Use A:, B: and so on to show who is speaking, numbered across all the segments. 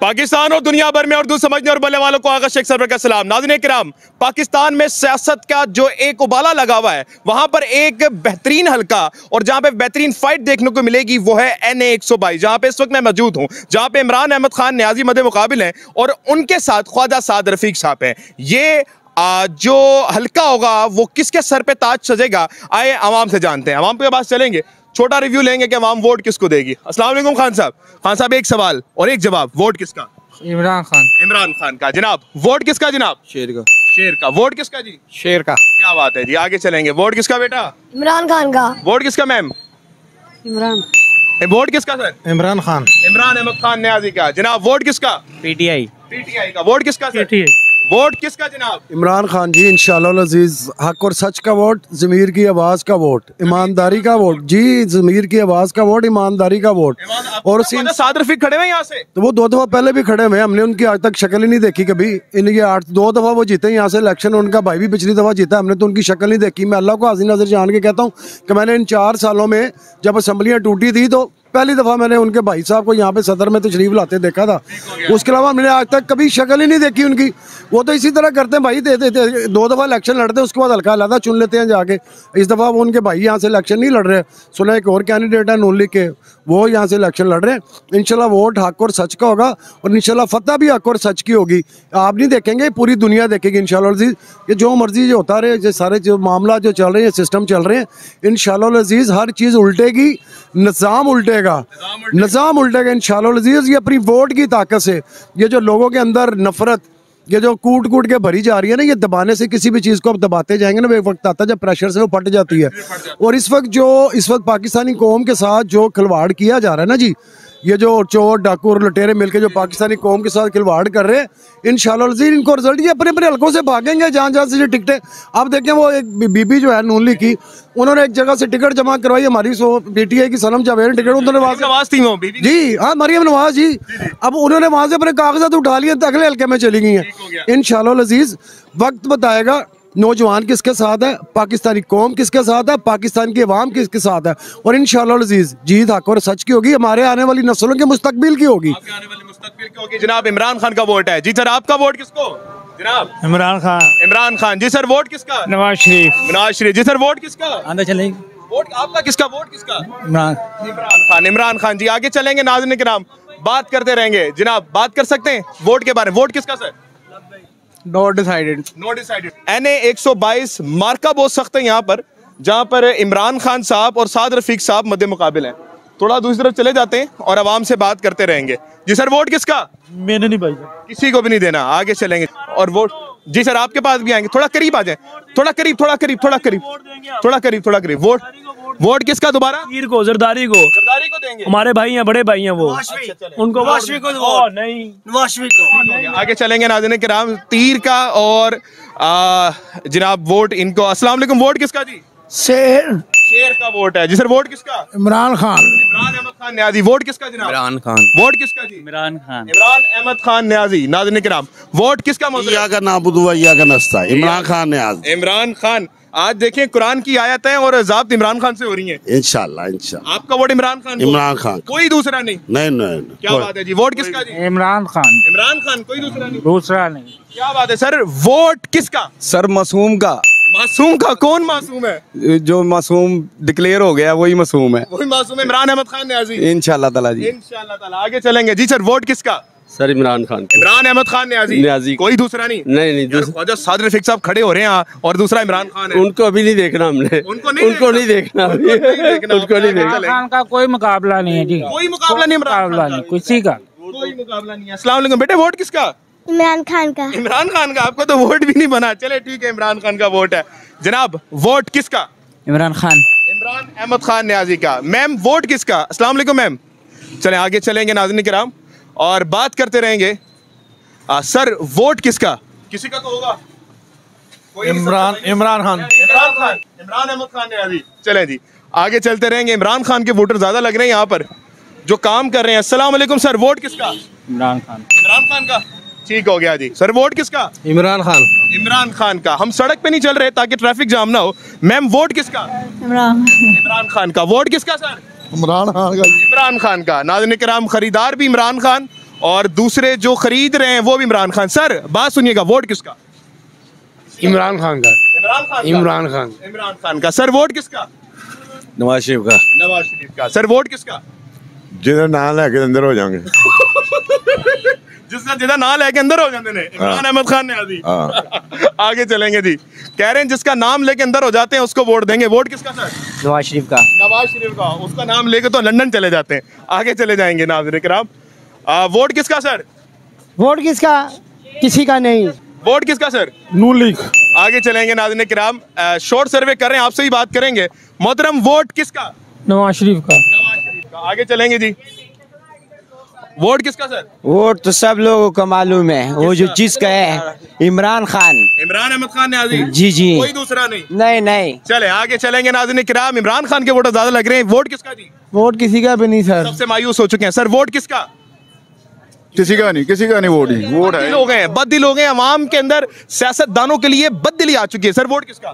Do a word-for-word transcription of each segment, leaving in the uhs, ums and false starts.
A: पाकिस्तान और दुनिया भर में उर्दू समझने और बोलने वालों को आगा शेख सरवर का सलाम। नाज़रीन किराम, पाकिस्तान में सियासत का जो एक उबाला लगा हुआ है, वहां पर एक बेहतरीन हल्का और जहां पे बेहतरीन फाइट देखने को मिलेगी वो है एन ए एक सौ बाईस, जहां पे इस वक्त मैं मौजूद हूं, जहां पे इमरान अहमद खान न्याजी मद्दे मुकाबिल हैं और उनके साथ ख्वाजा साद रफीक साहब हैं। ये आ, जो हल्का होगा वो किसके सर पे ताज सजेगा, आए अवाम से जानते हैं। अवाम के पास चलेंगे, छोटा रिव्यू लेंगे कि अवाम वोट किसको देगी। अस्सलाम वालेकुम खान साहब। खान साहब, एक सवाल और एक जवाब, वोट किसका?
B: इमरान खान।
A: इमरान खान का। जनाब, वोट किसका? जनाब,
B: शेर का।
A: शेर का। वोट किसका जी?
B: शेर का।
A: क्या बात है जी, आगे चलेंगे। वोट किसका बेटा?
C: इमरान खान का।
A: वोट किसका मैम?
C: इमरान।
A: वोट किसका सर?
B: इमरान खान।
A: इमरान अहमद खान न्याजी का। जनाब, वोट किसका?
B: पीटीआई।
A: पीटीआई का। वोट किसका सर? पीटीआई। वोट किसका जनाब?
D: इमरान खान जी, इंशाअल्लाह अजीज। हक और सच का वोट, ज़मीर की आवाज़ का वोट, ईमानदारी का वोट जी, ज़मीर की आवाज़ का वोट, ईमानदारी का वोट। और
A: साद रफीक खड़े हुए यहाँ से,
D: तो वो दो दफा पहले भी खड़े हुए, हमने उनकी आज तक शक्ल ही नहीं देखी कभी। इनके आठ दो दफा वो जीते यहाँ से इलेक्शन, उनका भाई भी पिछली दफा जीता, हमने तो उनकी शक्ल नहीं देखी। मैं अल्लाह को हाज़िर नज़र जान के कहता हूँ कि मैंने इन चार सालों में जब असम्बलियाँ टूटी थी तो पहली दफ़ा मैंने उनके भाई साहब को यहाँ पे सदर में तशरीफ लाते देखा था। उसके अलावा मैंने आज तक कभी शक्ल ही नहीं देखी उनकी। वो तो इसी तरह करते हैं भाई, दे देते दो दफ़ा इलेक्शन लड़ते हैं, उसके बाद हल्का अलग चुन लेते हैं जाके। इस दफ़ा वो उनके भाई यहाँ से इलेक्शन नहीं लड़ रहे, सुना एक और कैंडिडेट है नून लीग के, वो यहाँ से इलेक्शन लड़ रहे हैं। इंशाल्लाह वोट हक और सच का होगा और इंशाल्लाह फतह भी हक और सच की होगी। आप नहीं देखेंगे, पूरी दुनिया देखेगी इंशाल्लाह अज़ीज़। ये जो मर्जी जो होता रहे, जो सारे जो मामला जो चल रहे हैं, सिस्टम चल रहे हैं, इंशाल्लाह अज़ीज़ हर चीज़ उल्टेगी, निज़ाम उल्टेगा, निज़ाम उल्टेगा इंशाअल्लाह अज़ीज़। ये अपनी वोट की ताकत से, ये जो लोगों के अंदर नफरत ये जो कूट कूट के भरी जा रही है ना, ये दबाने से किसी भी चीज़ को अब दबाते जाएंगे ना, वो एक वक्त आता है जब प्रेशर से वो फट जाती है। और इस वक्त जो इस वक्त पाकिस्तानी कौम के साथ जो खिलवाड़ किया जा रहा है ना जी, ये जो चोर डाकू और लुटेरे मिलके जो पाकिस्तानी कौम के साथ खिलवाड़ कर रहे हैं, इंशाअल्लाह अज़ीज़ इनको रिजल्ट ये अपने अपने हल्कों से भागेंगे जहाँ जहाँ से जो टिकटें। आप देखें वो एक बीबी जो है नून लीग की, उन्होंने एक जगह से टिकट जमा करवाई, हमारी सो पीटीआई की सनम जावेद टिकट उन्होंने वहाँ से जी, हाँ मरियम नवाज जी, अब उन्होंने वहाँ से अपने कागजात उठा लिए, अगले हल्के में चली गई हैं। इंशाअल्लाह अज़ीज़ वक्त बताएगा नौजवान किसके साथ है, पाकिस्तानी कौम किसके साथ है, पाकिस्तान की अवाम किसके साथ है, और इंशाअल्लाह अज़ीज़ जीत हक और सच की होगी, हमारे आने वाली नस्लों के मुस्तकबिल की होगी।
A: आने वाली मुस्तकबिल की होगी। जनाब, इमरान खान का वोट है जी सर, आपका वोट किसको? जनाब,
B: इमरान खान।
A: इमरान खान जी सर। वोट किसका?
B: नवाज शरीफ।
A: नवाज शरीफ जी सर। वोट किसका?
B: आंदा चलेगी।
A: वोट आपका किसका? वोट किसका?
B: इमरान।
A: इमरान खान। इमरान खान जी, आगे चलेंगे। नाज़रीन किराम, बात करते रहेंगे। जनाब, बात कर सकते हैं वोट के बारे में। वोट किसका sir?
B: Not decided.
A: Not decided. N A एक सौ बाईस मार्का बहुत सख्त है यहाँ पर, जहाँ पर इमरान खान साहब और साद रफीक साहब मद्दे मुकाबिल हैं। थोड़ा दूसरी तरफ चले जाते हैं और आवाम से बात करते रहेंगे। जी सर, वोट किसका?
B: मैंने नहीं भाई,
A: किसी को भी नहीं देना। आगे चलेंगे और वोट जी सर आपके पास भी आएंगे। थोड़ा करीब आ जाए, थोड़ा करीब, थोड़ा करीब, थोड़ा करीब, थोड़ा करीब, थोड़ा करीब। वोट वोट किसका दोबारा?
B: तीर को, जरदारी को।
A: जरदारी को देंगे।
B: हमारे भाई हैं, बड़े भाई हैं वो, उनको
C: नवाज़ को
B: नहीं,
C: नवाज़ को।
A: आगे चलेंगे नाज़रीन किराम, तीर का और आ, जनाब वोट इनको। अस्सलाम वालेकुम। वोट किसका जी?
D: शेर।
A: शेर का वोट है जी सर। वोट किसका?
D: इमरान खान।
A: इमरान अहमद खान न्याजी। वोट किसका जनाब?
B: इमरान खान।
A: वोट किसका जी?
B: इमरान खान।
A: इमरान अहमद खान न्याजी। नाज़रीन किराम, वोट किसका?
E: का नाबुदुआ का नस्ता इमरान खान न्याजी।
A: इमरान खान। आज देखें कुरान की आयत है और ज़ाब्त इमरान खान से हो रही है।
E: इंशाल्लाह इंशाल्लाह।
A: आपका वोट इमरान खान?
E: इमरान खान,
A: कोई दूसरा नहीं?
E: नहीं नहीं,
A: क्या बात है जी। वोट किसका जी?
B: इमरान खान।
A: इमरान खान, कोई दूसरा नहीं?
B: दूसरा नहीं।
A: क्या बात है सर। वोट किसका?
F: सर मासूम का।
A: मासूम का? कौन मासूम है?
F: जो मासूम डिक्लेयर हो गया वही मासूम है।
A: वही मासूम है, इमरान अहमद खान न्याजी।
F: इंशाल्लाह ताला जी।
A: इंशाल्लाह ताला। आगे चलेंगे जी सर। वोट किसका?
G: सर इमरान खान।
A: इमरान अहमद खान न्याजी।
G: न्याजी।
A: कोई दूसरा नहीं?
G: नहीं नहीं,
A: ख्वाजा साद रफीक साहब खड़े हो रहे हैं और दूसरा इमरान खान है।
G: उनको अभी नहीं देखना हमने।
A: उनको नहीं
G: उनको नहीं देखना, उनको नहीं देखना।
B: इमरान खान का कोई मुकाबला नहीं है जी,
A: कोई मुकाबला नहीं।
B: मुकाबला नहीं किसी का,
A: कोई मुकाबला नहीं है। अस्सलाम वालेकुम बेटे, वोट किसका?
C: इमरान खान का।
A: इमरान खान का। आपको तो वोट भी नहीं बना। चले ठीक है, इमरान खान का वोट है। जनाब, वोट किसका?
B: इमरान खान।
A: इमरान अहमद खान न्याजी का। मैम, वोट किसका? अस्सलाम वालेकुम मैम। चले आगे चलेंगे नाज़रीन किराम और बात करते रहेंगे। आ, सर वोट किसका? किसी का तो होगा।
D: इमरान इमरान खान।
A: इमरान खान। इमरान अहमद खान न्याजी। चले जी आगे चलते रहेंगे। इमरान खान के वोटर ज्यादा लग रहे हैं यहाँ पर जो काम कर रहे हैं। अस्सलाम वालेकुम सर, वोट किसका?
B: इमरान खान।
A: इमरान खान का। ठीक हो गया जी सर। वोट किसका?
D: इमरान खान।
A: इमरान खान का। हम सड़क पे नहीं चल रहे ताकि ट्रैफिक जाम ना हो। मैम, वोट किसका?
C: इमरान।
A: इमरान खान का। वोट किसका सर?
D: इमरान खान का।
A: इमरान खान का। नाज़रीन किराम, खरीदार भी इमरान खान और दूसरे जो खरीद रहे हैं वो भी इमरान खान। सर बात सुनिएगा, वोट किसका?
G: इमरान खान का।
A: इमरान खान
G: इमरान खान।
A: इमरान खान का। सर वोट किसका?
F: नवाज शरीफ का।
A: नवाज शरीफ का। सर वोट किसका?
E: जिधर नाम लेके अंदर हो जाएंगे।
A: जिसका जिदा नाम लेके अंदर हो जाते हैं, इमरान अहमद खान ने आदि। आगे चलेंगे जी। कह रहे हैं जिसका नाम लेके अंदर हो जाते हैं उसको वोट देंगे। वोट किसका सर?
B: नवाज शरीफ का।
A: नवाज शरीफ का। उसका नाम लेके तो लंदन चले जाते हैं। आगे चले जाएंगे नाज़रीन किराम। आ, वोट किसका सर?
H: वोट किसका? किसी का नहीं।
A: वोट किसका सर?
G: नून लीग।
A: आगे चलेंगे नाज़रीन किराम। शॉर्ट सर्वे कर रहे हैं, आपसे ही बात करेंगे। मोहतरम वोट किसका?
B: नवाज शरीफ का।
A: नवाज शरीफ का। आगे चलेंगे जी। वोट किसका सर?
H: वोट तो सब लोगों को मालूम है, वो जो जिसका है इमरान खान।
A: इमरान अहमद खान ने आदि।
H: जी जी,
A: कोई दूसरा नहीं।
H: नहीं नहीं।
A: चले आगे चलेंगे नाज़रीन किराम। इमरान खान के वोट ज्यादा लग रहे हैं। वोट किसका जी?
H: वोट किसी का भी नहीं सर।
A: सबसे मायूस हो चुके हैं। सर वोट किसका?
I: किसी का नहीं, किसी का नहीं वोट ही वोट है।
A: लोग हैं बद्दिल लोग हैं, अवाम के अंदर सियासतदानों के लिए बददिली आ चुकी है। सर वोट किसका?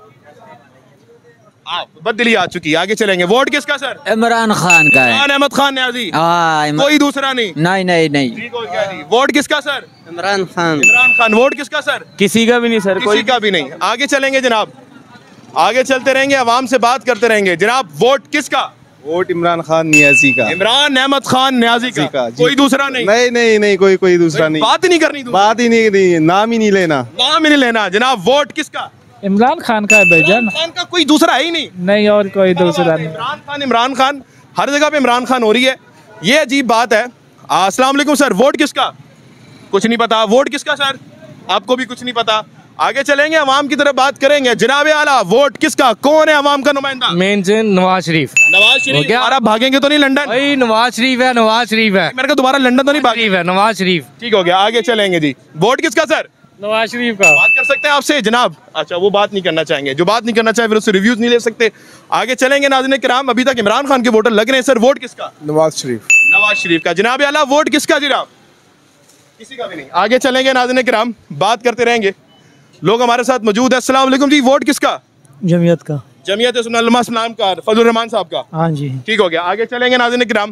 A: आप बददिली आ चुकी है। आगे चलेंगे। वोट किसका सर?
B: इमरान खान का है।
A: इमरान अहमद खान ने आजी।
B: हाँ, इम-
A: कोई दूसरा नहीं।
B: नहीं नहीं नहीं।
A: ठीक हो गया जी। वोट किसका सर?
H: इमरान खान।
A: इमरान खान। वोट किसका सर?
B: किसी का भी नहीं सर।
A: किसी का भी नहीं। आगे चलेंगे जनाब, आगे चलते रहेंगे, अवाम से बात करते रहेंगे। जनाब वोट किसका?
F: वोट इमरान खान न्याजी का।
A: इमरान अहमद खान न्याजी का,
F: का, जी।
A: कोई दूसरा नहीं।
F: नहीं नहीं नहीं, कोई कोई दूसरा नहीं।
A: बात ही नहीं करनी,
F: बात ही नहीं, नहीं नाम ही नहीं लेना।
A: नाम ही नहीं लेना। जनाब वोट किसका?
B: इमरान खान का है भाईजान।
A: इमरान खान का कोई दूसरा है ही नहीं।
B: नहीं और कोई दूसरा नहीं।
A: इमरान खान इमरान खान हर जगह पे इमरान खान हो रही है, ये अजीब बात है। अस्सलाम वालेकुम सर, वोट किसका? कुछ नहीं पता। वोट किसका सर? आपको भी कुछ नहीं पता। आगे चलेंगे, अवाम की तरफ बात करेंगे। जनाब आला वोट किसका? कौन है अवाम का नुमाइंदा?
B: मेन से नवाज शरीफ।
A: नवाज शरीफ। दोबारा भागेंगे तो नहीं लंदन?
B: भाई नवाज शरीफ है, नवाज शरीफ है।
A: मेरे को दोबारा लंदन तो नहीं भागे?
B: शरीफ है, नवाज शरीफ।
A: ठीक हो गया। आगे चलेंगे जी। वोट किसका सर?
B: नवाज शरीफ का।
A: बात कर सकते हैं आपसे जनाब? अच्छा वो बात नहीं करना चाहेंगे। जो बात नहीं करना चाहे फिर उससे रिव्यूज नहीं ले सकते। आगे चलेंगे नाज़रीन किराम। अभी तक इमरान खान के वोटर लग रहे हैं। सर वोट किसका?
F: नवाज शरीफ।
A: नवाज शरीफ का। जनाब आला वोट किसका जनाब? किसी का भी नहीं। आगे चलेंगे नाज़रीन किराम, बात करते रहेंगे। लोग हमारे साथ मौजूद है। अस्सलाम वालेकुम जी। वोट किसका?
H: जमीयत का।
A: जमीयत सुन्नत इस्लाम का, फजल रहमान साहब का।
H: हाँ जी।
A: ठीक हो गया। आगे चलेंगे नाज़रीन किराम।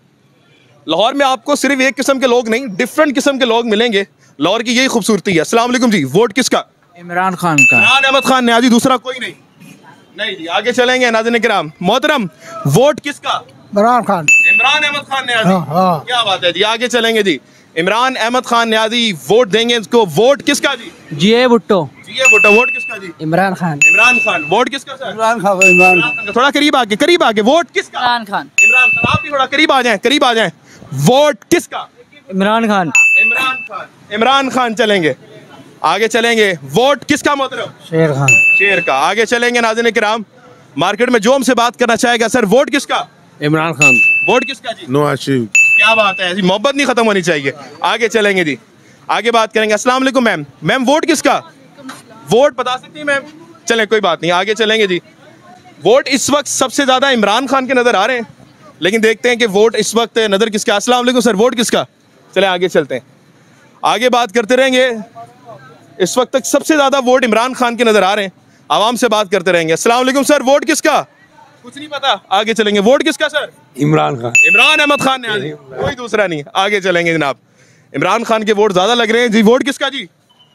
A: लाहौर में आपको सिर्फ एक किस्म के लोग नहीं, डिफरेंट किस्म के लोग मिलेंगे। लाहौर की यही खूबसूरती है। अस्सलाम वालेकुम जी। वोट किसका?
B: इमरान खान का।
A: इमरान अहमद खान न्याजी, दूसरा कोई नहीं। नहीं जी। आगे चलेंगे नाज़रीन किराम। मोहतरम वोट किसका?
H: इमरान खान।
A: इमरान अहमद खान न्याजी।
H: हाँ, हाँ।
A: क्या बात है जी। आगे चलेंगे जी। इमरान अहमद खान न्याजी वोट देंगे इसको। वोट किसका जी?
H: जी भुट्टो।
A: जी ये वोट वोट किसका जी?
H: इमरान खान।
A: इमरान खान। वोट किसका सर?
H: इमरान खान। इमरान
A: खान। थोड़ा करीब आके, करीब आके। वोट किसका?
H: इमरान खान।
A: इमरान खान। आप भी थोड़ा करीब आ जाएं, करीब आ जाएं। वोट किसका?
H: इमरान खान।
A: इमरान खान। इमरान खान। चलेंगे आगे चलेंगे। वोट किसका मोहतरम?
H: शेर खान।
A: शेर का। आगे चलेंगे नाज़रीन किराम। मार्केट में जो हमसे बात करना चाहेगा। सर वोट किसका?
G: इमरान खान।
A: वोट किसका जी?
E: नवाज शरीफ।
A: क्या बात है, ऐसी मोहब्बत नहीं खत्म होनी चाहिए। आगे चलेंगे जी, आगे बात करेंगे। अस्सलाम वालेकुम मैम। मैम वोट किसका? वोट बता सकती हैं मैम? चलें कोई बात नहीं, आगे चलेंगे जी। वोट इस वक्त सबसे ज्यादा इमरान खान के नजर आ रहे हैं, लेकिन देखते हैं कि वोट इस वक्त नजर किसका। अस्सलाम वालेकुम सर, वोट किसका? चलें आगे चलते हैं, आगे बात करते रहेंगे। इस वक्त तक सबसे ज्यादा वोट इमरान खान के नजर आ रहे हैं। आवाम से बात करते रहेंगे। अस्सलाम वालेकुम सर, वोट किसका? कुछ नहीं पता, आगे चलेंगे। वोट किसका सर?
G: इमरान खान।
A: इमरान अहमद खान ने, कोई दूसरा नहीं। आगे चलेंगे जनाब। इमरान खान के वोट ज्यादा लग रहे हैं जी। वोट किसका जी?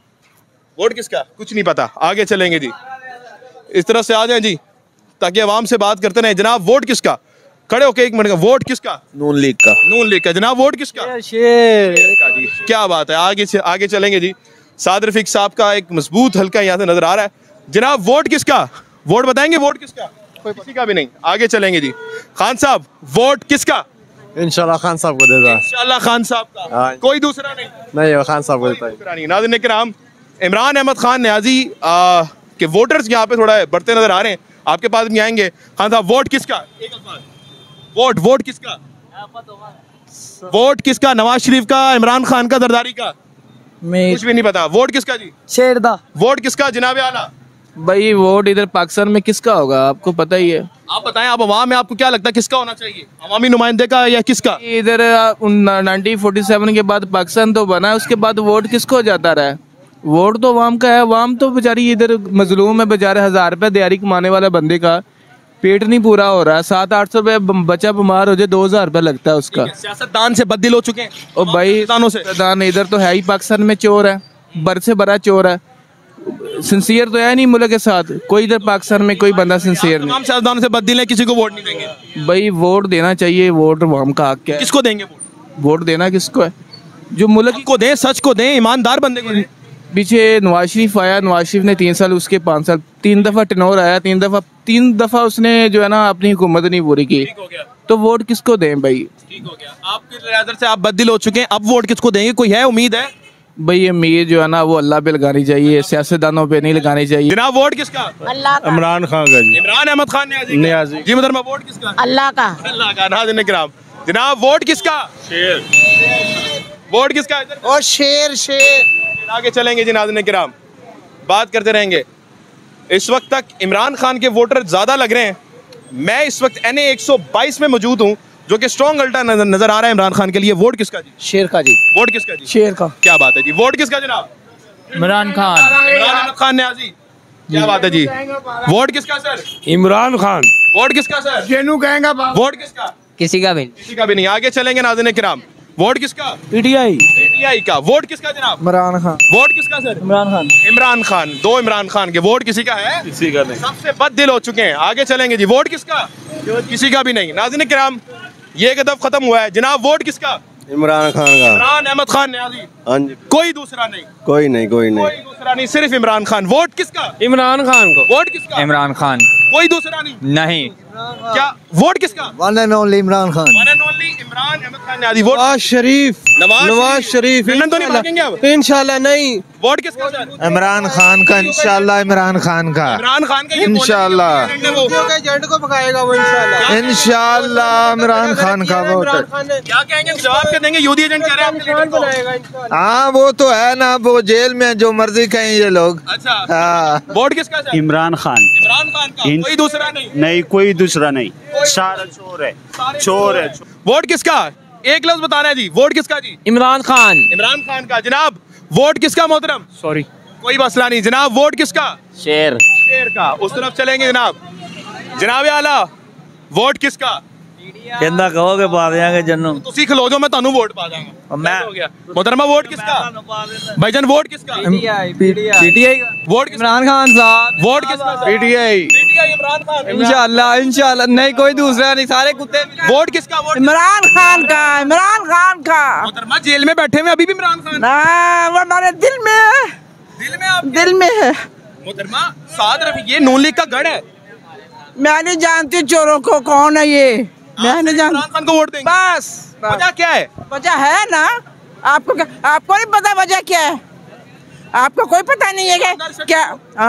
A: वोट किसका? कुछ नहीं पता, आगे चलेंगे जी। इस तरह से आ जाएं जी, ताकि आवाम से बात करते रहें। जनाब वोट किसका? खड़े होके एक मिनट का। वोट किसका?
F: नून लीग का।
A: नून लीग का। जनाब वोट किसका?
H: शेर
A: का जी। क्या बात है, आगे से आगे चलेंगे जी। साद रफीक साहब का एक मजबूत हल्का यहाँ से नजर आ रहा है। जनाब वोट किसका? वोट बताएंगे वोट किसका? किसी का भी नहीं। आगे चलेंगे जी। खान साहब वोट किसका?
F: इंशाल्लाह खान साहब को देता।
A: इंशाल्लाह खान साहब का,
F: हाँ।
A: कोई दूसरा नहीं।
F: नहीं, वो खान साहब को देता है।
A: दूसरा नहीं। नाज़रीन किराम, इमरान अहमद खान न्याजी आ, के वोटर्स यहाँ पे थोड़ा बढ़ते नजर आ रहे हैं। आपके पास भी आएंगे। खान साहब वोट किसका? एक अल्फाज। वोट वोट किसका? वोट किसका? नवाज शरीफ का, इमरान खान का, जरदारी का? कुछ भी नहीं पता। वोट किसका जी?
H: शेर दा।
A: वोट किसका जनाब आला?
J: भाई वोट इधर पाकिस्तान में किसका होगा आपको पता ही है।
A: आप बताएं, आप अवाम में आपको क्या लगता है किसका होना चाहिए? अवामी नुमाइंदे का या किसका?
J: इधर नाइनटीन फोर्टी सेवन के बाद पाकिस्तान तो बना है, उसके बाद वोट किसको जाता रहा है? वोट तो अवाम का है। अवाम तो बेचारी इधर मजलूम है, बेचारे हजार रुपये दिहाड़ी कमाने वाले बंदे का पेट नहीं पूरा हो रहा, सात आठ सौ रुपये बच्चा बीमार हो जाए दो हजार रुपये लगता है उसका।
A: सियासतदान से बददिल हो चुके हैं
J: और भाई
A: दानों से
J: दान इधर तो है ही, पाकिस्तान में चोर है, बर से बड़ा चोर है, सिंसियर तो है नहीं मुल्क के साथ कोई, इधर पाकिस्तान में कोई बंदा सिंसियर नहीं।
A: तमाम सियासतदानों से बददिल है, किसी को वोट नहीं देंगे।
J: भाई वोट देना चाहिए, वोट हम का हक है।
A: किसको देंगे वोट?
J: वोट देना किसको है? जो मुल्क
A: को दें, सच को दें, ईमानदार बंदे को दें।
J: पीछे नवाज शरीफ आया, नवाज शरीफ ने तीन साल, उसके पाँच साल, तीन दफा टेनोर आया, तीन दफा तीन दफा उसने जो है ना अपनी हुकूमत नहीं पूरी की, तो वोट किसको दें भाई?
A: ठीक हो गया, आपकी नजर से आप बददिल हो चुके हैं, अब वोट किसको देंगे? कोई है उम्मीद है?
J: भाई ये मीर जो है ना वो अल्लाह पे लगानी चाहिए, सियासतदानों पे नहीं लगानी चाहिए।
A: जनाब वोट किसका?
C: अल्लाह का।
F: इमरान खान का जी।
A: इमरान अहमद खान न्याजी
F: न्याजी।
A: जी मुहतरमा, वोट किसका?
C: अल्लाह का।
A: अल्लाह का। नाज़रीन किराम, जनाब वोट किसका? शेर। वोट किसका? इधर
H: ओ शेर शेर
A: आगे चलेंगे जी। नाज़रीन किराम, बात करते रहेंगे। इस वक्त तक इमरान खान के वोटर ज्यादा लग रहे हैं। मैं इस वक्त एन ए एक सौ बाईस में मौजूद हूँ, जो कि स्ट्रॉन्ग अल्टा नजर आ रहा है इमरान खान के लिए। वोट किसका जी?
H: शेर का जी।
A: वोट किसका जी?
H: शेर का।
A: क्या बात है जी। वोट किसका जनाब?
B: इमरान खान।
A: इमरान अहमद खान न्याजी। क्या बात है जी। वोट किसका सर?
G: इमरान खान।
A: वोट किसका सर?
F: जेनू कहेगा
A: वोट किसका?
B: किसी का भी
A: किसी का भी नहीं। आगे चलेंगे नाज़रीन किराम। वोट किसका?
H: पीटीआई।
A: पीटीआई का। वोट किसका जनाब?
H: इमरान खान।
A: वोट किसका सर?
H: इमरान खान।
A: इमरान खान। दो इमरान खान के। वोट किसी का है?
F: किसी का नहीं।
A: सबसे बददिल हो चुके हैं। आगे चलेंगे जी। वोट किसका? किसी का भी नहीं। नाज़रीन किराम, ये गदब खत्म हुआ है जनाब। वोट किसका?
F: इमरान खान का।
A: इमरान अहमद खान न्याजी।
F: हाँ जी।
A: कोई दूसरा नहीं,
F: कोई नहीं, कोई नहीं।
A: कोई दूसरा नहीं, सिर्फ इमरान खान। वोट किसका?
G: इमरान खान को।
A: वोट किसका?
B: इमरान खान।
A: कोई दूसरा नहीं।
B: नहीं।
A: क्या वोट किसका?
H: One and only Imran Khan.
A: One and only Imran Ahmed Khan Niazi. Vote
H: Nawaz Sharif.
A: Nawaz
H: Nawaz Sharif.
A: London तो नहीं भागेंगे अब?
H: इंशाल्लाह नहीं।
A: वोट किसका सर?
H: इमरान खान का इंशाल्लाह। इमरान खान का
A: इमरान खान का। ये
H: इंशाल्लाह।
A: एजेंट
H: को भगाएगा वो इंशाल्लाह। इंशाल्लाह इमरान खान का वोट।
A: क्या कहेंगे? जवाब क्या देंगे? यूदी एजेंट कह रहे हैं आपके लीडर को।
H: हाँ वो तो है ना, वो जेल में जो मर्जी कहें ये लोग।
A: अच्छा।
H: हाँ।
A: वोट किसका सर?
G: इमरान खान।
A: इमरान खान का। कोई दूसरा नहीं।
G: नहीं, कोई दूसरा नहीं, सारा चोर है, चोर है।
A: वोट किसका? एक लफ्ज बताना है जी। वोट किसका जी?
B: इमरान खान।
A: इमरान खान का। जनाब वोट किसका मोहतरम?
G: सॉरी,
A: कोई मसला नहीं। जनाब वोट किसका?
B: शेर।
A: शेर का। उस तरफ चलेंगे जनाब। जनाब आला, वोट किसका?
H: कहना कहोगे पा देंगे जन्नू।
A: तुसी खलो जो मैं तानू वोट पा जाऊंगा।
H: मैं
A: हो गया। मोहतरमा वोट किसका? भाईजान वोट किसका?
H: पीटीआई।
A: वोट किसका?
H: इमरान खान साहब।
A: वोट किसका?
H: पीटीआई।
A: पीटीआई इमरान खान।
H: इंशाल्लाह इंशाल्लाह नहीं, कोई दूसरा नहीं, सारे कुत्ते।
A: वोट किसका? वोट
H: इमरान खान का। इमरान खान का।
A: मोहतरमा जेल में बैठे हुए अभी भी इमरान खान
H: ना वो हमारे दिल में है।
A: दिल में आप
H: दिल में है।
A: मोहतरमा साथ रफी, ये नून लीग का गढ़ है।
H: मैं नहीं जानती चोरों को कौन है ये, मैं नहीं जानती।
A: इमरान खान को वोट देंगे।
H: बस
A: वजह क्या है?
H: वजह है ना, आपको क्या, आपको नहीं पता वजह क्या है? आपको कोई पता नहीं है क्या? क्या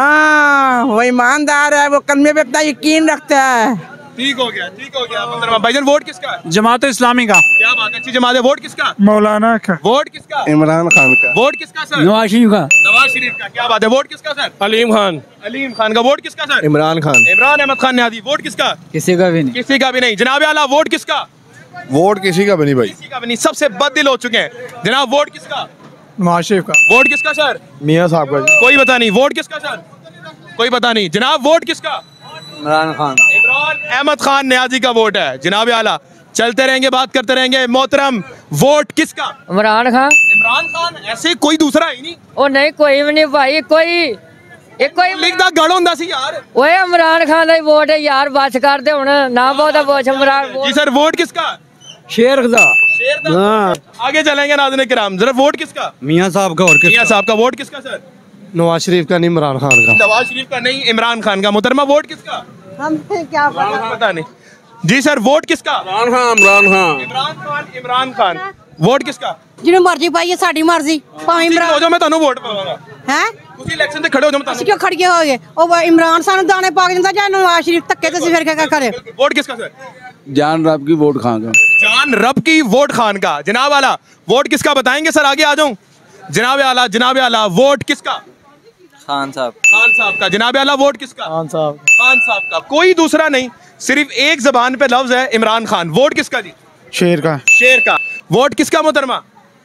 H: हाँ वो ईमानदार है, वो कलमे पे अपना यकीन रखता है।
A: ठीक हो गया, ठीक हो गया। मोहतरमा भाईजान वोट किसका?
B: जमात इस्लामी का।
A: क्या बात है, अच्छी जमात है। वोट किसका?
B: मौलाना का।
A: वोट किसका?
F: इमरान खान का।
A: वोट किसका सर?
B: नवाज शरीफ का।
A: नवाज शरीफ का। क्या बात है। वोट किसका सर?
G: अलीम खान।
A: अलीम खान का। वोट किसका सर?
F: इमरान खान।
A: इमरान अहमद खान न्याजी। वोट किसका?
B: किसी का भी नहीं।
A: किसी का भी नहीं। जनाब आला वोट किसका?
F: वोट किसी का भी नहीं भाई।
A: किसी का भी नहीं। सबसे बददिल हो चुके हैं जनाब। वोट किसका?
H: नवाज शरीफ का।
A: वोट किसका सर?
F: मियाँ साहब का।
A: कोई पता नहीं। वोट किसका सर? कोई पता नहीं। जनाब वोट किसका?
H: इमरान खान।
A: इमरान अहमद खान न्याजी का वोट है। जनाब आला चलते रहेंगे, बात करते रहेंगे। मोहतरम वोट किसका?
B: इमरान खान।
A: इमरान खान। ऐसे कोई दूसरा ही नहीं।
B: ओ नहीं, कोई भी नहीं भाई, कोई एक कोई
A: लिखदा गढ़ ਹੁੰਦਾ ਸੀ यार।
B: ओए इमरान खान ਦਾ वोट है यार, बच कर दे हुन ना बहुता बोझ इमरान।
A: जी सर वोट किसका?
H: शेर का।
A: शेर दा। आगे चलेंगे नाज़रीन किराम, जरा वोट किसका?
H: मियाँ साहब का। और
A: मियां साहब का। वोट किसका सर?
F: नवाज शरीफ का नहीं, इमरान खान का।
A: नवाज शरीफ का नहीं, इमरान खान का। मोहतरमा वोट किसका?
C: हम क्या पता।
A: पता नहीं। जी सर वोट किसका?
G: इमरान खान। इमरान खान।
A: इमरान खान। इमरान खान। वोट किसका?
C: जिन्हें मर्जी पाई है साड़ी मर्जी भावें इमरान
A: हो जाओ मैं ਤੁਹਾਨੂੰ ਵੋਟ ਪਾਵਾਂਗਾ
C: है
A: ਤੁਸੀਂ ਇਲੈਕਸ਼ਨ ਤੇ ਖੜੇ ਹੋ ਜਾਓ ਮੈਂ
C: ਅਸੀਂ ਕਿਉਂ ਖੜ ਗਏ ਹੋਗੇ ਉਹ ਇਮਰਾਨ ਸਾਨੂੰ ਦਾਣੇ ਪਾ ਕੇ ਦਿੰਦਾ ਜਾਂ ਨਵਾਜ਼ ਸ਼ਰੀਫ ਧੱਕੇ ਤੇ ਫਿਰ क्या करे।
A: वोट किसका सर?
H: जान रब की वोट खान का।
A: जान रब की वोट खान का। जनाब आला वोट किसका बताएंगे सर? आगे आ जाऊं। जनाब आला जनाब आला वोट किसका?
H: खान साहब।
A: खान साहब का। जनाब आला वोट किसका?
H: खान साहब।
A: खान साहब का। कोई दूसरा नहीं, सिर्फ एक जबान पे लफ्ज है इमरान खान। वोट किसका जी?
F: शेर का।
A: शेर का। वोट किसका मोहतरमा?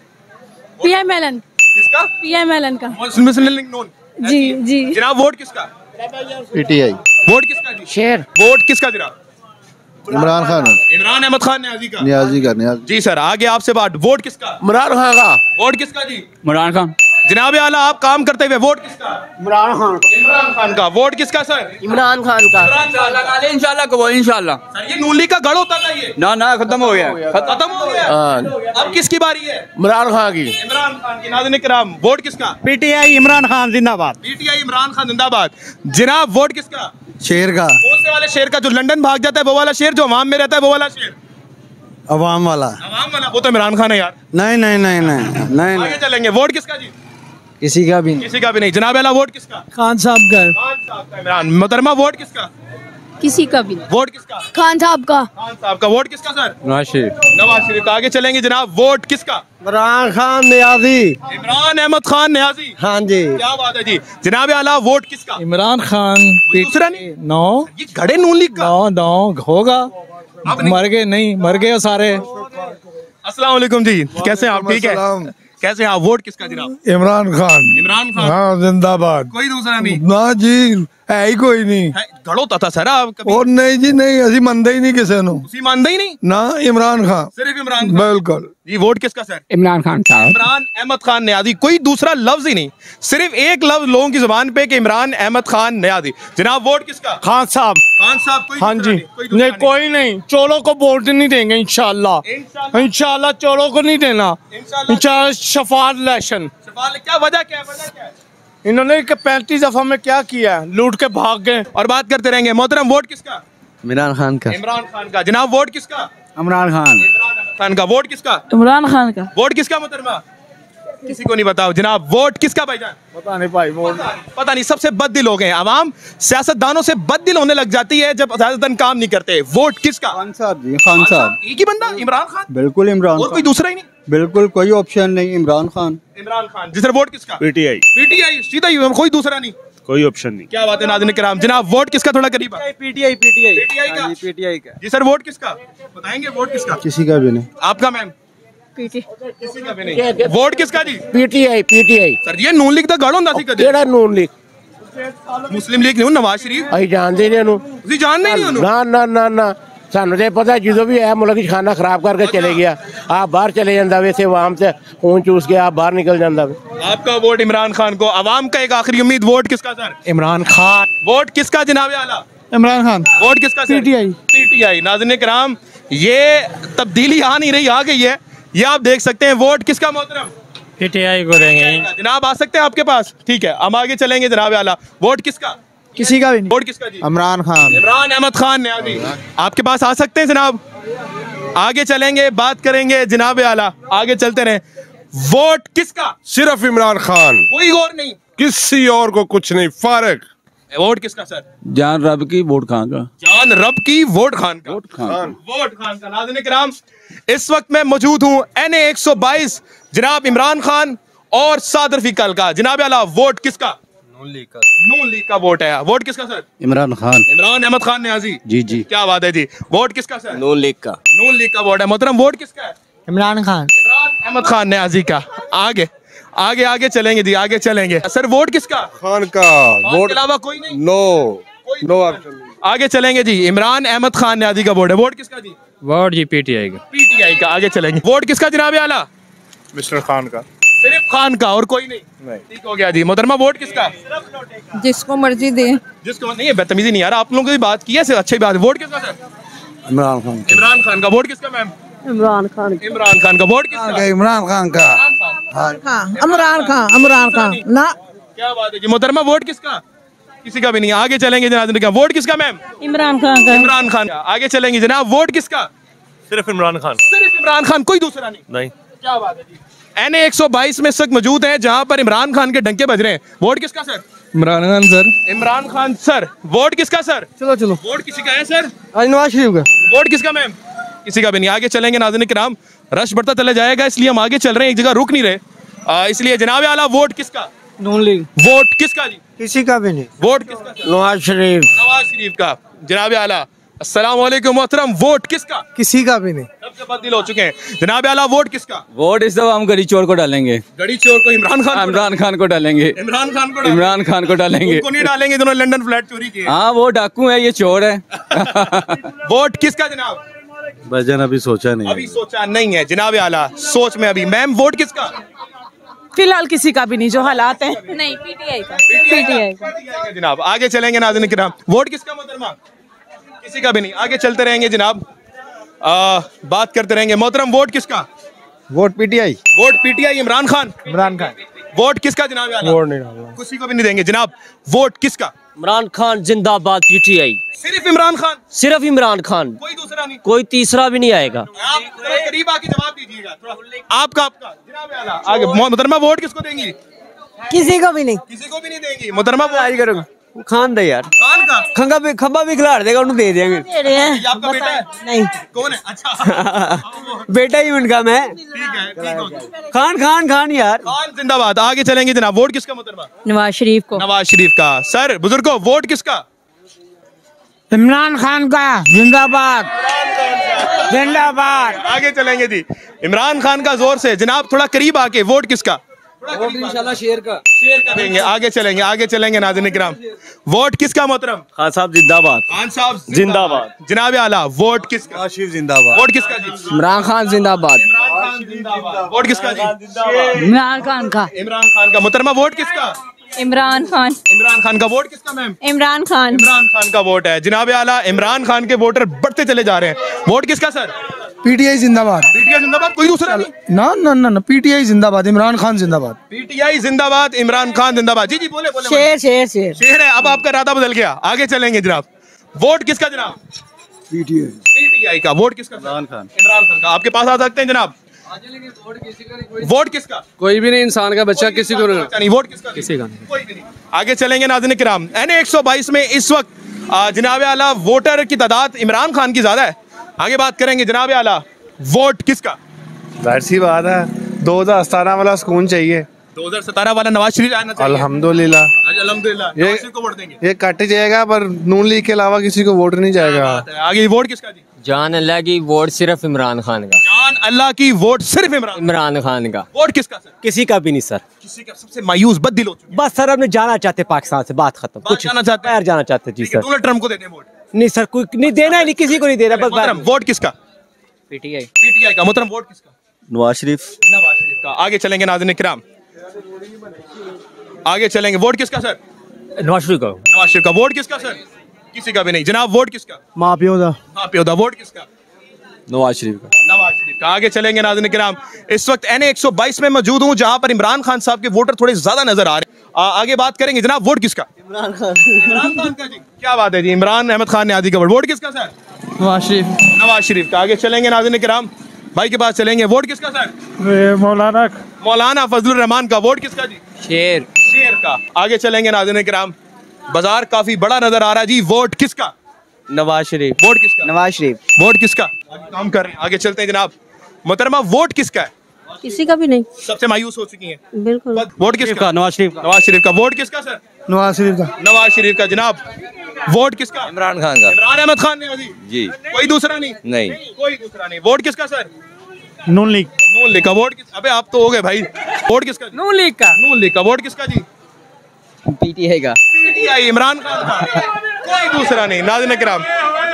C: पीएम एलन
A: किसका?
C: पीएम एलन का।
A: मुस्लिम लीग नून।
C: जी जी।
A: जनाब वोट किसका?
F: पीटीआई।
A: वोट किसका जी?
B: शेर।
A: वोट किसका जनाब?
F: इमरान खान
A: इमरान अहमद खान न्याजी का।
F: न्याजी का न्याजी
A: जी सर, आगे आपसे बात। वोट किसका?
F: इमरान खान का।
A: वोट किसका जी?
J: इमरान खान।
A: जनाब आला आप काम करते हुए वोट किसका?
F: इमरान खान का।
A: इमरान खान का। वोट किसका सर?
B: इमरान खान का।
J: इंशाल्लाह कबो इंशाल्लाह।
A: सर ये नून लीग का गढ़ होता था ये?
J: ना ना खत्म हो गया।
A: खत्म हो गया। अब किसकी बारी है?
F: इमरान खान की।
A: इमरान खान की। नाज़रीन किराम, वोट किसका?
G: पीटीआई इमरान खान जिंदाबाद।
A: पीटीआई इमरान खान जिंदाबाद। जनाब वोट किसका?
D: शेर का।
A: कौन से वाले शेर का? जो लंदन भाग जाता है वो वाला शेर, जो अवाम में रहता है वो वाला शेर?
D: अवाम वाला।
A: अवाम वाला। वो तो इमरान खान है यार।
D: नहीं नहीं नहीं नहीं नहीं
A: आगे चलेंगे। वोट किसका जी?
D: किसी का भी नहीं।
A: किसी का भी नहीं। जनाब आला वोट किसका?
D: खान साहब का।
A: खान साहब का। इमरान। मोहतरमा वोट किसका?
B: किसी का भी नहीं।
A: वोट किसका?
B: खान साहब का।
A: खान साहब का। वोट किसका सर?
F: नवाज शरीफ।
A: नवाज शरीफ का। आगे चलेंगे जनाब। वोट किसका?
D: इमरान खान न्याजी।
A: इमरान अहमद खान न्याजी।
D: हाँ जी।
A: क्या बात है जी। जनाब आला वोट किसका?
F: इमरान खान।
A: दूसरा नहीं?
F: नौ
A: ये घड़े नून लीग का।
F: नौ नौ होगा। मर गए नहीं, मर गए सारे।
A: अस्सलाम वालेकुम जी, कैसे हैं आप? ठीक है, कैसे हैं आप? वोट किसका जनाब?
F: इमरान खान।
A: इमरान खान।
F: हाँ जिंदाबाद।
A: कोई दूसरा नहीं?
F: ना जी है ही कोई नहीं।
A: गढ़ होता था सर आप कभी?
F: और नहीं जी नहीं, असी मनते ही नहीं किसी नु।
A: उसी मानते ही नहीं?
F: ना इमरान खान।
A: सिर्फ इमरान खान।
F: बिल्कुल
A: जी। वोट किसका सर?
J: इमरान खान साहब।
A: इमरान अहमद खान न्याजी। कोई दूसरा लफ्ज ही नहीं, सिर्फ एक लफ्ज लोगों की जुबान पे कि इमरान अहमद खान न्याजी। जनाब वोट किसका?
F: खान साहब।
A: खान साहब। कोई
F: हाँ
A: दूसरा
F: जी
A: नहीं, कोई दूसरा
F: नहीं कोई नहीं। चोलों को वोट नहीं देंगे इंशाल्लाह।
A: इंशाल्लाह।
F: इंशाल्लाह चोलों को नहीं देना।
A: इंशाल्लाह।
F: इंशाल्लाह शफात इलेक्शन।
A: सवाल क्या वजह क्या है? वजह क्या है?
F: इन्होंने पैंतीस दफा में क्या किया है? लूट के भाग गए।
A: और बात करते रहेंगे। मोहतरम वोट किसका?
D: इमरान खान का।
A: इमरान खान का। जनाब वोट किसका?
F: इमरान खान।
A: इमरान अहमद खान का। वोट किसका?
B: इमरान खान का।
A: वोट किसका मोहतरमा? किसी को नहीं बताओ। जनाब वोट किसका भाईजान?
F: पता नहीं भाई वोट।
A: पता नहीं। सबसे बददिल हो गए हैं अवाम। सियासतदानों से बददिल होने लग जाती है जब सियासतदान काम नहीं करते। वोट किसका?
F: खान साहब जी। खान साहब।
A: एक ही बंदा इमरान खान?
F: बिल्कुल इमरान
A: और कोई दूसरा ही नहीं?
F: बिल्कुल कोई ऑप्शन नहीं। इमरान खान।
A: इमरान खान। जिसने वोट किसका?
G: पीटीआई।
A: पीटीआई। सीधा ही, कोई दूसरा नहीं?
G: कोई ऑप्शन नहीं।
A: क्या बात है नाज़रीन किराम। जनाब वोट किसका? थोड़ा करीब।
F: पीटीआई पीटीआई
A: पीटीआई का।
F: पीटीआई का।
A: जी सर वोट किसका? बताएंगे वोट किसका?
F: किसी का भी नहीं।
A: आपका मैम? किसी का भी नहीं। वोट किसका जी?
B: पीटीआई। पीटीआई।
A: सर ये नून लीग दा गढ़ होंदा सी कदे?
B: केड़ा नून लीग?
A: मुस्लिम लीग नहीं? नवाज शरीफ
B: ਅਸੀਂ ਜਾਣਦੇ ਨਹੀਂ ਉਹਨੂੰ।
A: ਤੁਸੀਂ ਜਾਣਦੇ ਨਹੀਂ ਉਹਨੂੰ?
B: ਨਾ ਨਾ ਨਾ ਨਾ ਸਾਨੂੰ ਤੇ ਪਤਾ ਜਦੋਂ ਵੀ ਇਹ ਮੁਲਕ 'ਚ ਖਾਣਾ ਖਰਾਬ ਕਰਕੇ ਚਲੇ ਗਿਆ ਆਪ ਬਾਹਰ ਚਲੇ ਜਾਂਦਾ ਵੈਸੇ आवाम से खून चूस के आप बाहर निकल जाता।
A: आपका वोट इमरान खान को। अवाम का एक आखिरी उम्मीद। वोट किसका सर?
F: इमरान खान।
A: वोट किसका जनाब आला?
F: इमरान खान।
A: वोट किसका?
F: पीटीआई।
A: पीटीआई। नाज़रीन किराम ये तब्दीली आ नहीं रही, आ गई है। ये आप देख सकते हैं। वोट किसका मोहतरम?
F: पीटीआई को देंगे।
A: जनाब आ सकते हैं आपके पास? ठीक है, हम आगे चलेंगे जनाब आला। वोट किसका?
F: किसी का भी नहीं।
A: वोट किसका जी?
F: इमरान खान।
A: इमरान अहमद खान न्याजी। आपके पास आ सकते हैं जनाब? आगे चलेंगे, बात करेंगे जनाब आला। आगे चलते रहे। वोट किसका?
E: सिर्फ इमरान खान,
A: कोई और नहीं?
E: किसी और को कुछ नहीं। फारिग।
A: वोट किसका सर?
J: जान रब की वोट खान का।
A: जान रब की वोट खान का।
J: वोट खान।
A: वोट खान का। नाज़रीन किराम इस वक्त मैं मौजूद हूँ एन ए एक सौ बाईस जनाब इमरान खान और सादर फीकल का। जनाब आला वोट किसका? नून लीग का। नून लीग का वोट है। वोट किसका सर?
F: इमरान खान।
A: इमरान अहमद खान न्याजी।
F: जी जी।
A: क्या बात है जी। वोट किसका सर?
F: नून लीग का।
A: नून लीग का वोट है। मोहतरम वोट किसका है?
F: इमरान खान।
A: इमरान अहमद खान न्याजी का। आगे आगे आगे चलेंगे जी, आगे चलेंगे। सर वोट किसका?
E: खान का।
A: वोट के अलावा कोई नहीं?
E: No no option.
A: आगे चलेंगे जी। इमरान अहमद खान न्याजी का वोट है। वोट किसका जी?
F: वोट जी पीटीआई का।
A: पीटीआई का। आगे चलेंगे। वोट किसका जनाब आला?
E: मिस्टर खान का।
A: सिर्फ खान का और कोई नहीं? नहीं। ठीक हो गया जी। मोहतरमा वोट किसका?
C: जिसको मर्जी दे।
A: जिसको नहीं है बदतमीजी नहीं यार, आप लोगों की बात की है, अच्छी बात है। वोट किसका सर?
F: इमरान खान।
A: इमरान खान का। वोट किसका मैम?
C: इमरान खान।
A: इमरान खान का। वोट किसका?
F: इमरान खान का।
C: इमरान खान। इमरान खान ना।
A: क्या बात है जी। मोहतरमा वोट किसका? किसी का भी नहीं। आगे चलेंगे जनाब। वोट किसका मैम?
C: इमरान खान का।
A: इमरान खान। आगे चलेंगे जनाब। वोट किसका?
G: सिर्फ इमरान खान।
A: सिर्फ इमरान खान, कोई दूसरा नहीं?
G: नहीं।
A: क्या बात है जी। एन ए एक सौ बाईस में इस वक्त मौजूद है जहां पर इमरान खान के डंके बज रहे हैं। वोट किसका sir?
F: Imran Khan sir.
A: Imran Khan sir. Vote किसका सर?
F: चलो चलो।
A: वोट किसी का है सर?
F: आज नवाज शरीफ का।
A: वोट किसका मैम? किसी का भी नहीं। आगे चलेंगे नाज़रीन किराम, रश बढ़ता चला जाएगा इसलिए हम आगे चल रहे हैं, एक जगह रुक नहीं रहे। आ, इसलिए जनाब आला वोट किसका?
F: नून लीग।
A: वोट किसका जी?
F: किसी का भी नहीं।
A: वोट किसका?
F: नवाज शरीफ।
A: नवाज शरीफ का। जनाब आला अस्सलाम वालेकुम मोहतरम, वोट किसका?
F: किसी का भी नहीं।
A: सब तब्दील हो चुके हैं जनाब आला, वोट किसका?
K: वोट इस दफा हम गड़ी चोर को डालेंगे।
A: गड़ी चोर को इमरान खान
K: इमरान खान को डालेंगे।
A: इमरान खान को
K: इमरान खान को डालेंगे।
A: उनको नहीं डालेंगे जिन्होंने लंदन फ्लैट चोरी किए।
K: हाँ वो डाकू है, ये चोर है।
A: वोट किसका जनाब?
L: भाईजान अभी सोचा नहीं
A: अभी सोचा नहीं है जनाब आला, सोच में अभी। मैम वोट किसका?
H: फिलहाल किसी का भी नहीं, जो हालात हैं।
C: नहीं, पीटीआई का।
A: पीटीआई का जनाब। आगे चलेंगे नाज़रीन किराम, वोट किसका मोहतरमा? किसी का भी नहीं। आगे चलते रहेंगे जनाब, आ, बात करते रहेंगे। मोहतरम वोट किसका?
F: Vote PTI.
A: Vote PTI, Imran Khan.
F: Imran Khan.
A: Vote किसका जनाब आला?
F: वोट नहीं डालना,
A: किसी को भी नहीं देंगे जनाब। वोट किसका?
M: इमरान खान जिंदाबाद पीटीआई।
A: सिर्फ इमरान खान?
M: सिर्फ इमरान खान,
A: कोई दूसरा नहीं?
M: कोई तीसरा भी नहीं आएगा।
A: आप थोड़ा करीब आके जवाब दीजिएगा थोड़ा। आपका आपका जनाब आला आगे। मोहतरमा वोट किसको देंगी?
C: किसी को भी नहीं।
A: किसी को भी नहीं देंगी। मोहतरमा वो
K: आई करो खान दे यार,
A: खान का
K: खंगा भी खंबा भी खिलाड़ देगा, उन्हें दे देंगे।
C: दे रहे हैं।
A: ये आपका बेटा है?
C: नहीं।
A: कौन है? अच्छा
K: बेटा ही उनका मैं।
A: ठीक है, ठीक हो गया।
K: खान खान खान यार,
A: खान जिंदाबाद। आगे चलेंगे जनाब, वोट किसका मोहतरमा?
C: नवाज शरीफ को।
A: नवाज शरीफ का। सर बुजुर्गो वोट किसका?
F: इमरान खान का जिंदाबाद जिंदाबाद।
A: आगे चलेंगे जी, इमरान खान का जोर से जनाब, थोड़ा करीब आके। वोट किसका?
K: इंशाल्लाह शेर का।
A: शेर का देंगे। आगे चलेंगे, आगे चलेंगे नाज़रीन किराम, वोट किसका मोहतरम?
K: खान साहब जिंदाबाद।
A: खान साहब
K: जिंदाबाद।
A: जनाब आला वोट किसका?
L: आशिफ जिंदाबाद।
A: वोट किसका जी?
K: इमरान खान जिंदाबाद।
A: इमरान खान जिंदाबाद। वोट किसका जी?
C: इमरान खान का।
A: इमरान खान का। मोहतरमा वोट किसका?
C: इमरान खान।
A: इमरान खान का। वोट किसका मैम?
C: इमरान खान।
A: इमरान खान का वोट है जनाब आला। इमरान खान के वोटर बढ़ते चले जा रहे हैं। वोट किसका सर?
F: पीटीआई जिंदाबाद।
A: पीटीआई जिंदाबाद, कोई दूसरा नहीं?
F: ना ना ना ना पीटीआई जिंदाबाद, इमरान खान जिंदाबाद।
A: पीटीआई जिंदाबाद, इमरान खान जिंदाबाद। जी जी बोले बोले।
C: शेर शेर शेर
A: शेर है। अब आपका इरादा बदल गया। आगे चलेंगे जनाब, वोट किसका जनाब?
D: पीटीआई।
A: पीटीआई का। वोट किसका?
L: इमरान खान।
A: इमरान खान का। आपके पास आ सकते हैं जनाब। वोट किसका?
K: कोई भी नहीं, इंसान का बच्चा किसी को
A: नहीं। वोट किसका?
K: किसी का
A: कोई भी नहीं। आगे चलेंगे नाज़रीन किराम, एन ए एक सौ बाईस में इस वक्त आ, जनाब आला वोटर की तादाद इमरान खान की ज्यादा है। आगे बात करेंगे जनाब आला, वोट किसका?
L: जाहिर सी बात है, दो हजार सतारह वाला सुकून चाहिए।
A: दो हजार सतारह वाला नवाज शरीफ आना चाहिए।
L: अल्हम्दुलिल्लाह।
A: अल्हम्दुलिल्लाह।
L: ये
A: नवाज शरीफ को वोट देंगे।
L: ये कट जाएगा, पर नून लीग के अलावा किसी को वोट नहीं जाएगा।
A: आगे वोट किसका जी?
M: जान अल्लाह की वोट सिर्फ इमरान खान का।
A: जान अल्लाह की वोट सिर्फ इमरान
M: इमरान खान का।
A: वोट किसका सर?
K: किसी का भी नहीं सर।
A: किसी का। सबसे मायूस बददिल हो चुके
K: बस सर अपने जाना चाहते पाकिस्तान से, बात खत्म।
A: कुछ जाना चाहते हैं?
K: बाहर जाना चाहते जी सर।
A: डोनाल्ड ट्रम्प को देते हैं वोट?
K: नहीं सर, कोई नहीं देना है, नहीं किसी को नहीं देना। बस
A: मोहतरम वोट किसका?
M: पीटीआई।
A: पीटीआई का। मोहतरम वोट किसका?
L: नवाज शरीफ।
A: नवाज शरीफ का। आगे चलेंगे नाज़रीन किराम, आगे चलेंगे, वोट किसका सर?
K: नवाज शरीफ का।
A: नवाज शरीफ का। वोट किसका सर? किसी का भी नहीं जनाब। वोट किसका?
F: मापियोदा।
A: मापियोदा। वोट किसका?
K: नवाज शरीफ का।
A: नवाज शरीफ का। आगे चलेंगे नाज़रीन किराम, इस वक्त एन ए एक सौ बाईस में मौजूद हूं जहां पर इमरान खान साहब के वोटर थोड़े ज्यादा नजर आ रहे हैं। आ, आगे बात करेंगे जनाब, वोट किसका?
K: इमरान खान।
A: इमरान खान का जी। क्या बात है जी, इमरान अहमद खान ने आदि का वोट किसका सर?
K: नवाज शरीफ।
A: नवाज शरीफ का। आगे चलेंगे नाज़रीन किराम, भाई के पास चलेंगे, वोट किसका सर?
F: मौलाना
A: मौलाना फजलुर रहमान का। वोट किसका जी?
M: शेर।
A: शेर का। आगे चलेंगे नाज़रीन किराम, बाजार काफी बड़ा नजर आ रहा है जी, वोट किसका?
K: नवाज शरीफ।
A: वोट किसका?
K: नवाज शरीफ।
A: वोट किसका? आगे काम कर रहे हैं, आगे चलते हैं जनाब। मोहतरमा वोट किसका है?
C: किसी का भी नहीं।
A: सबसे मायूस हो चुकी हैं।
C: बिल्कुल।
A: वोट किसका?
K: नवाज शरीफ।
A: नवाज शरीफ का। वोट किसका सर?
F: नवाज शरीफ का।
A: नवाज शरीफ का जनाब। वोट किसका?
K: इमरान खान का।
A: इमरान अहमद खान ने जी।
K: जी।
A: कोई दूसरा नहीं?
K: नहीं।
A: कोई दूसरा नहीं। वोट किसका सर?
F: नून लीग।
A: नून लीग का। वोट किस? अबे आप तो हो गए भाई। वोट किसका?
K: नून लीग का।
A: नून लीग का। वोट किसका जी?
K: पीटीआई का।
A: पीटीआई, इमरान खान का। कोई दूसरा नहीं। नाज़रीन किराम,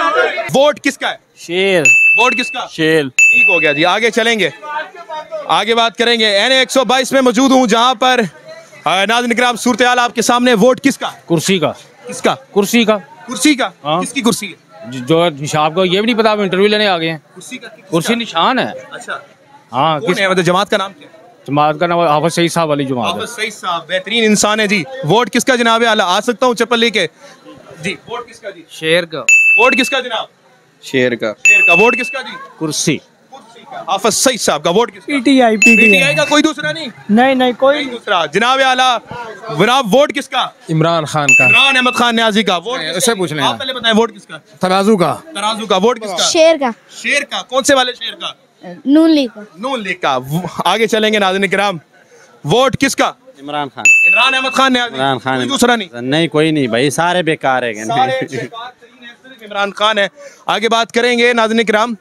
A: वोट किसका है?
K: शेर।
A: वोट किसका?
K: शेर।
A: ठीक हो गया जी। आगे चलेंगे, आगे बात करेंगे। एन ए एक सौ बाईस में मौजूद हूँ जहां पर नाज़रीन किराम सूरत हाल आपके सामने। वोट किसका?
K: कुर्सी का।
A: किसका?
K: कुर्सी का।
A: कुर्सी का।
K: हाँ।
A: किसकी कुर्सी है?
K: जो निशाब को ये भी नहीं पता, आप इंटरव्यू लेने आ गए हैं।
A: कुर्सी का। किसका?
K: कुर्सी निशान है।
A: अच्छा।
K: हाँ।
A: कौन है? मतलब जमात का नाम क्या है?
K: जमात का नाम हाफिज सईद साहब वाली जमात है।
A: हाफिज सईद साहब बेहतरीन इंसान है जी। वोट किसका जनाब आला? आ सकता हूँ चप्पल लेके जी। वोट किसका जी?
K: शेर का।
A: वोट किसका जनाब?
K: शेर का।
A: शेर का। वोट किसका जी?
K: कुर्सी।
A: कुर्सी का। हाफिज सईद साहब का। वोट किसका?
F: पीटीआई।
A: पीटीआई का। कोई दूसरा नहीं?
F: नहीं नहीं कोई
A: दूसरा जनाब आला। जनाब वोट किसका?
K: इमरान खान का।
A: इमरान अहमद खान न्याजी का। वोट
K: इससे पूछ लें।
A: आप पहले बताएं, वोट किसका?
K: तराजू का।
A: तराजू का। वोट किसका?
C: शेर का।
A: शेर का। कौन से वाले शेर का?
C: नून लीग का।
A: नून लीग का। वो- आगे चलेंगे नाज़रीन किराम, वोट किसका?
L: इमरान खान।
A: इमरान अहमद खान न्याजी।
L: इमरान खान।
A: कोई दूसरा नहीं?
L: नहीं कोई नहीं भाई, सारे बेकार है।
A: सारे बेकार तरीन हैं। सिर्फ इमरान खान है। आगे बात करेंगे नाज़रीन किराम।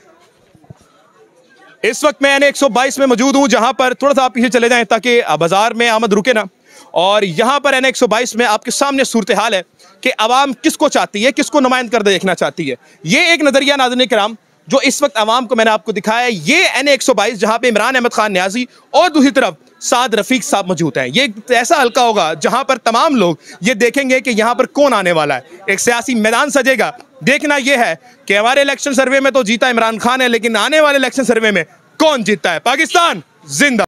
A: इस वक्त मैं एन एक सौ बाईस में मौजूद हूं, जहां पर थोड़ा सा आप पीछे चले जाएं ताकि बाजार में आमद रुके ना। और यहां पर एन एक सौ बाईस में आपके सामने सूरत हाल है कि अवाम किसको चाहती है, किसको नुमाइंद कर देखना चाहती है। ये एक नजरिया नाज़रीन किराम जो इस वक्त अवाम को मैंने आपको दिखाया है। ये एन एक सौ बाईस जहां पे इमरान अहमद खान न्याजी और दूसरी तरफ साद रफीक साहब मौजूद हैं। ये ऐसा हल्का होगा जहां पर तमाम लोग ये देखेंगे कि यहां पर कौन आने वाला है, एक सियासी मैदान सजेगा। देखना यह है कि हमारे इलेक्शन सर्वे में तो जीता इमरान खान है, लेकिन आने वाले इलेक्शन सर्वे में कौन जीतता है। पाकिस्तान जिंदा।